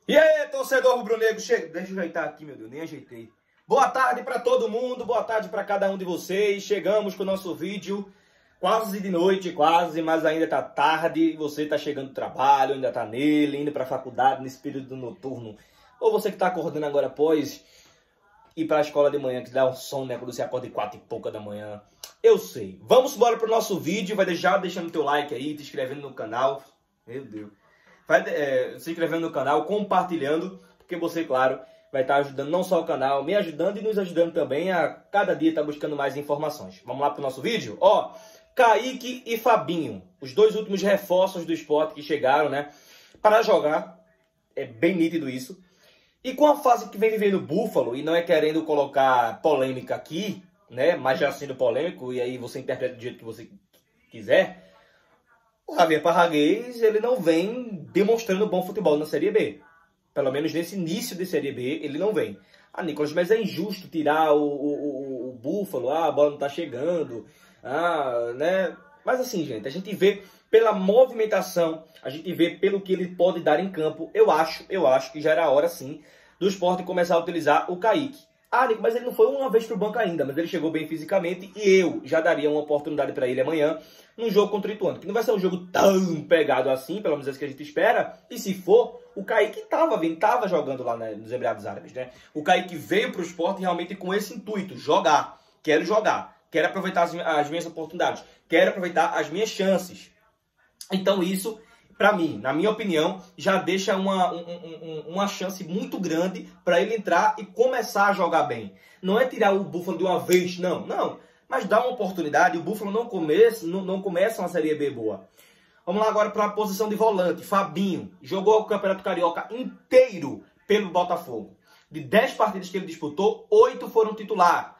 E aí, torcedor rubro-negro, chega. Deixa eu ajeitar aqui, meu Deus, nem ajeitei. Boa tarde para todo mundo, boa tarde para cada um de vocês. Chegamos com o nosso vídeo, quase de noite, quase, mas ainda tá tarde. Você tá chegando do trabalho, ainda tá nele, indo para a faculdade nesse período noturno. Ou você que tá acordando agora após ir para a escola de manhã, que dá um sono, né, quando você acorda de 4 e pouca da manhã. Eu sei. Vamos embora pro nosso vídeo, vai deixando teu like aí, te inscrevendo no canal. Meu Deus. Vai se inscrevendo no canal, compartilhando, porque você, claro, vai estar ajudando não só o canal, me ajudando e nos ajudando também a cada dia estar buscando mais informações. Vamos lá para o nosso vídeo? Ó, Kaique e Fabinho, os dois últimos reforços do Sport que chegaram, né, para jogar. É bem nítido isso. E com a fase que vem vivendo o Búfalo, e não é querendo colocar polêmica aqui, né, mas já sendo polêmico, e aí você interpreta do jeito que você quiser, o Javier Parragués, ele não vem demonstrando bom futebol na Série B. Pelo menos nesse início de Série B, ele não vem. Ah, Nicolas, mas é injusto tirar o Búfalo, a bola não tá chegando, né? Mas assim, gente, a gente vê pela movimentação, a gente vê pelo que ele pode dar em campo. Eu acho que já era a hora, sim, do Sport começar a utilizar o Kaique. Ah, Nico, mas ele não foi uma vez pro banco ainda, mas ele chegou bem fisicamente e eu já daria uma oportunidade para ele amanhã num jogo contra o Ituano, que não vai ser um jogo tão pegado assim, pelo menos é isso que a gente espera. E se for, o Kaique tava jogando lá nos Emirados Árabes, né? O Kaique veio pro Sport realmente com esse intuito, jogar, quero aproveitar as minhas oportunidades, quero aproveitar as minhas chances. Então isso, para mim, na minha opinião, já deixa uma chance muito grande para ele entrar e começar a jogar bem. Não é tirar o Búfalo de uma vez, não. Mas dá uma oportunidade. O Búfalo não começa uma Série B boa. Vamos lá agora para a posição de volante. Fabinho jogou o Campeonato Carioca inteiro pelo Botafogo. De 10 partidas que ele disputou, 8 foram titular,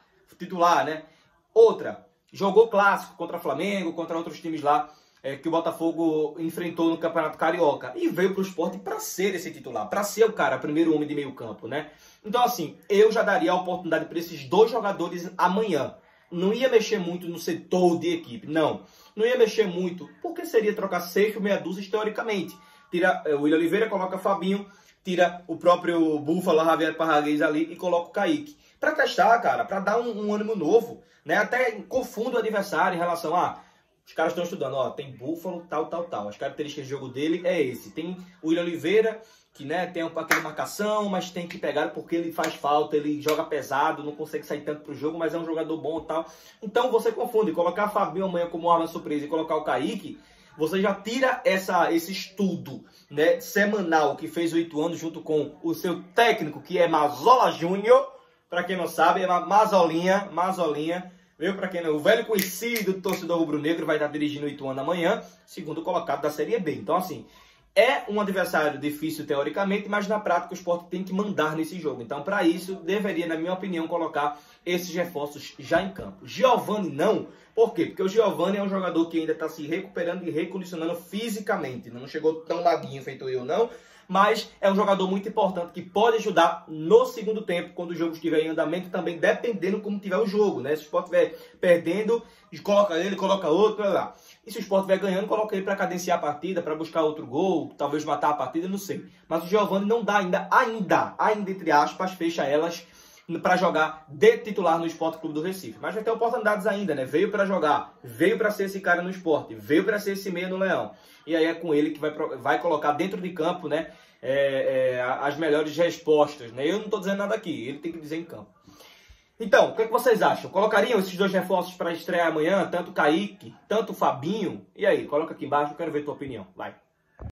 né? Outra, jogou clássico contra Flamengo, contra outros times lá, que o Botafogo enfrentou no Campeonato Carioca. E veio para o Sport para ser esse titular, para ser o cara, primeiro homem de meio campo, né? Então assim, eu já daria a oportunidade para esses dois jogadores amanhã. Não ia mexer muito no setor de equipe, não ia mexer muito, porque seria trocar 6 por meia dúzia teoricamente. Tira o William Oliveira, coloca Fabinho, tira o próprio Búfalo, Javier Parragués ali e coloca o Kaique. Para testar, cara, para dar um ânimo novo, né? Até confunda o adversário em relação a... Os caras estão estudando, ó, tem Búfalo, tal. As características de jogo dele é esse. Tem o William Oliveira, que, né, tem aquela marcação, mas tem que pegar porque ele faz falta, ele joga pesado, não consegue sair tanto pro jogo, mas é um jogador bom e tal. Então você confunde, colocar Fabinho amanhã como arma surpresa e colocar o Kaique, você já tira esse estudo, né, semanal que fez o Ituano junto com o seu técnico, que é Mazola Júnior, para quem não sabe, é Mazolinha, viu? Para quem não, o velho conhecido do torcedor rubro-negro vai estar dirigindo o Ituano amanhã, segundo colocado da Série B. Então assim, é um adversário difícil teoricamente, mas na prática o Sport tem que mandar nesse jogo. Então, para isso, deveria, na minha opinião, colocar esses reforços já em campo. Giovani não. Por quê? Porque o Giovani é um jogador que ainda está se recuperando e recondicionando fisicamente. Não chegou tão magrinho feito eu, não. Mas é um jogador muito importante que pode ajudar no segundo tempo, quando o jogo estiver em andamento, também dependendo como tiver o jogo, né? Se o Sport estiver perdendo, coloca ele, coloca outro, lá. E se o Sport estiver ganhando, coloca ele para cadenciar a partida, para buscar outro gol, talvez matar a partida, não sei. Mas o Giovani não dá ainda, entre aspas, fecha elas para jogar de titular no Sport Clube do Recife. Mas vai ter oportunidades ainda, né? Veio para jogar, veio para ser esse cara no Sport, veio para ser esse meia no Leão. E aí é com ele que vai colocar dentro de campo, né, as melhores respostas, né? Eu não estou dizendo nada aqui, ele tem que dizer em campo. Então, o que vocês acham? Colocariam esses dois reforços para estrear amanhã? Tanto o Kaique, tanto o Fabinho? E aí, coloca aqui embaixo, eu quero ver tua opinião. Vai.